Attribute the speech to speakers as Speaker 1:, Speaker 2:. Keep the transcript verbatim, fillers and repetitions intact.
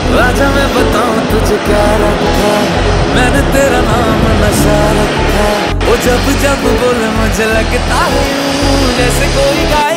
Speaker 1: आजा मैं बताऊं तुझे क्या रखा, मैंने तेरा नाम नशा रखा। वो जब जब बोले मुझे लगता है यूं जैसे कोई गाय